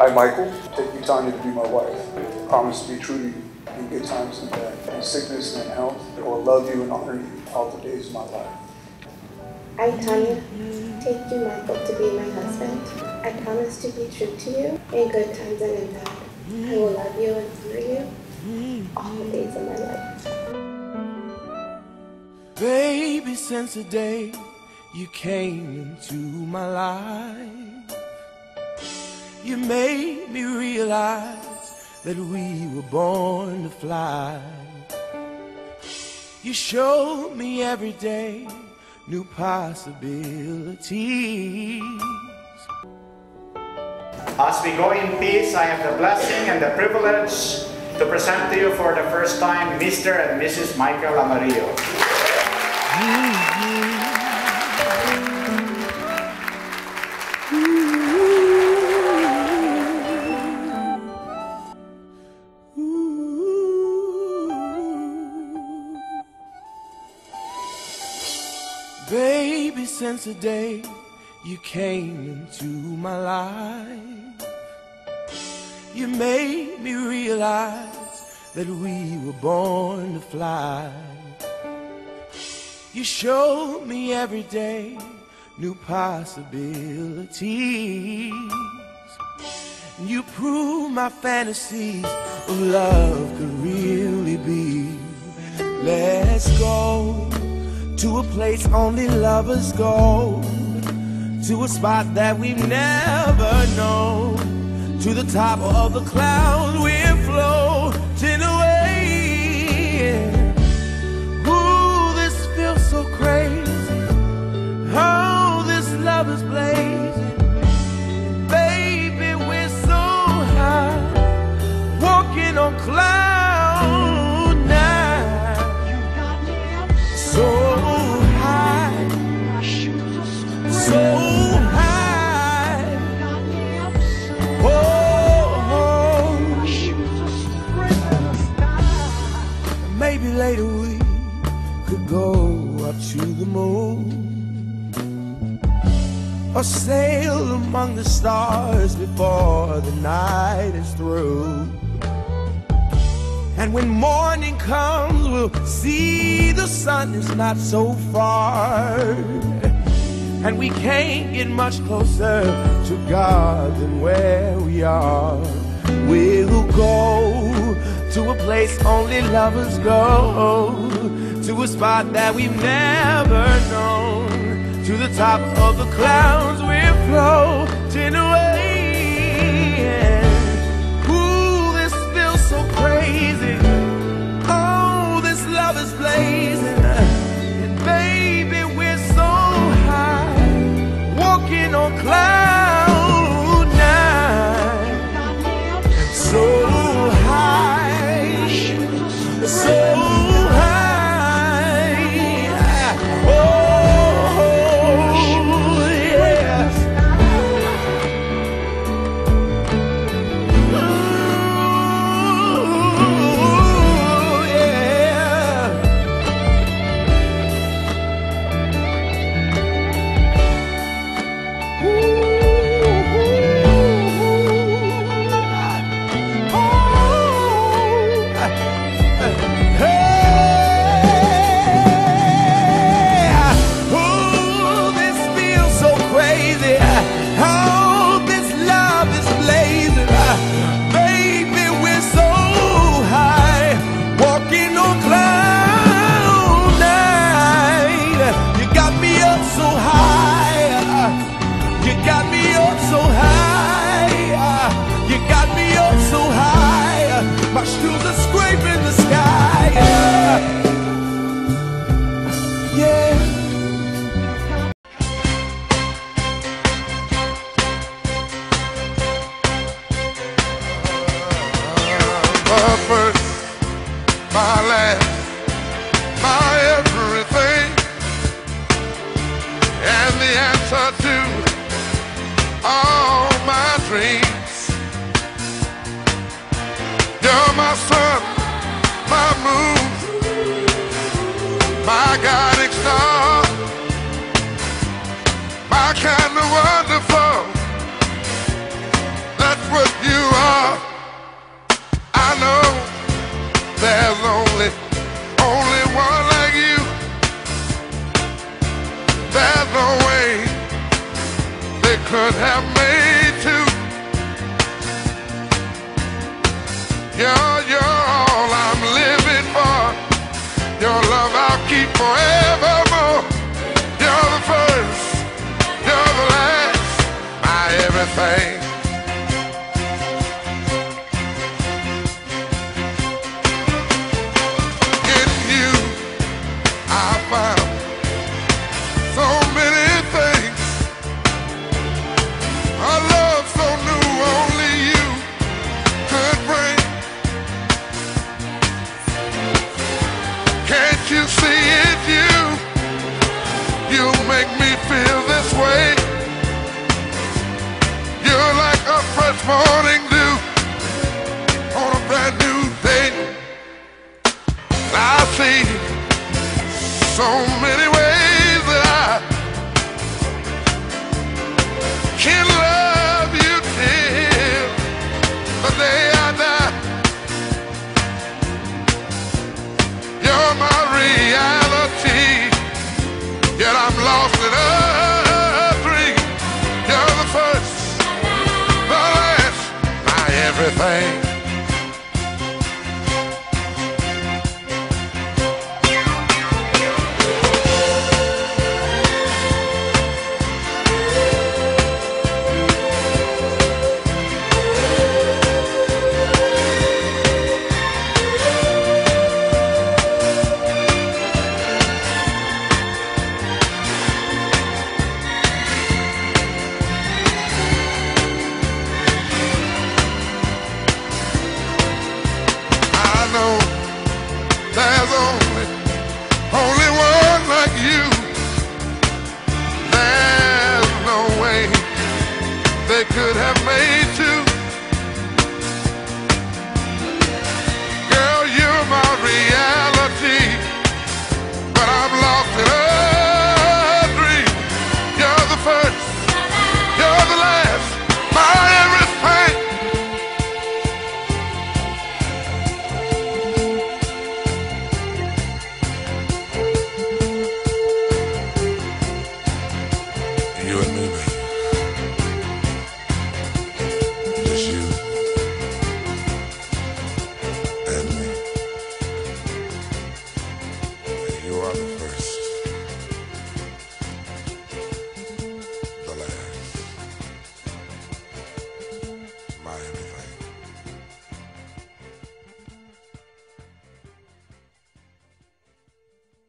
I, Michael, take you, Tanya, to be my wife. I promise to be true to you in good times and bad, in sickness and in health. I will love you and honor you all the days of my life. I, Tanya, take you, Michael, to be my husband. I promise to be true to you in good times and in bad. I will love you and honor you all the days of my life. Baby, since the day you came into my life, you made me realize that we were born to fly. You showed me every day new possibilities. As we go in peace, I have the blessing and the privilege to present to you for the first time Mr. and Mrs. Michael Amarillo. Baby, since the day you came into my life, you made me realize that we were born to fly. You showed me every day new possibilities. You proved my fantasies of love could really be. Let's go to a place only lovers go, to a spot that we've never known, to the top of the clouds we're floating away. Ooh, this feels so crazy. Oh, this love is blazing. Baby, we're so high, walking on cloud nine. So so high, oh, maybe later we could go up to the moon, or sail among the stars before the night is through. And when morning comes, we'll see the sun is not so far, and we can't get much closer to God than where we are. We'll go to a place only lovers go, to a spot that we've never known, to the top of the clouds we're floating away. Ooh, this feels so crazy. Oh, this love is blazing, and baby, we're so walking on cloud nine, so high, so high, oh yes. Ooh, yeah. My shoes are scraping the sky, yeah. My first, my last, my everything, and the answer to all my dreams. You're my sun, my moon, my guiding star, my kind of wonderful. That's what you could have made two. You're all I'm living for. Your love I'll keep forevermore. You're the first, you're the last, my everything. In you I found so many things. A love so new only you could bring. Can't you see it, you make me feel this way. You're like a fresh morning dew on a brand new day. I see so many ways that I can love you till the day I die. You're my reality, yet I'm lost in a dream. You're the first, the last, my everything. There's only one like you. There's no way they could have made two. Girl, you're my reality, but I'm lost in a dream. You're the first, you're the last, my everything. You and me, baby. Just you and me. You are the first.